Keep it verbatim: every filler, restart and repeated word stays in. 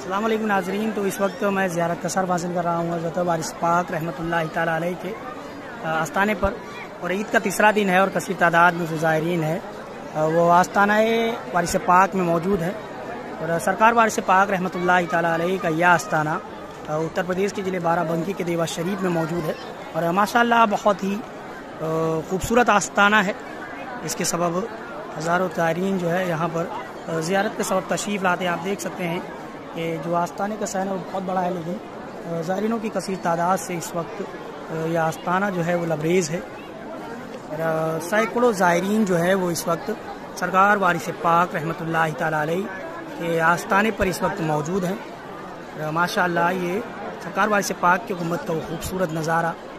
अस्सलाम वालेकुम नाज़रीन। तो इस वक्त मैं ज़ियारत का सर्फ हासिल कर रहा हूँ हज़रत वारिस पाक रहमतुल्लाहि तआला अलैह के आस्थाने पर, और ईद का तीसरा दिन है और कसीर तादाद में जो ज़ायरीन है वो आस्थाना वारिस पाक में मौजूद है। और सरकार वारिस पाक रहमतुल्लाहि तआला अलैह का यह आस्थाना उत्तर प्रदेश के ज़िले बाराबंकी के देवा शरीफ में मौजूद है और माशाअल्लाह बहुत ही खूबसूरत आस्थाना है। इसके सबब हज़ारों ज़ायरीन जो है यहाँ पर ज़ियारत के सबब तशरीफ़ लाते हैं। आप देख सकते हैं कि जो आस्थाने का सहन है वो बहुत बड़ा है, लेकिन ज़ायरीनों की कसीर तादाद से इस वक्त यह आस्थाना जो है वो लबरेज़ है। और सैकड़ों ज़ायरीन जो है वो इस वक्त सरकार वारिस पाक रहमतुल्लाहि तआला अलैह के आस्थाने पर इस वक्त मौजूद हैं। माशाअल्लाह ये सरकार वारिस पाक की उम्मत का वो खूबसूरत नज़ारा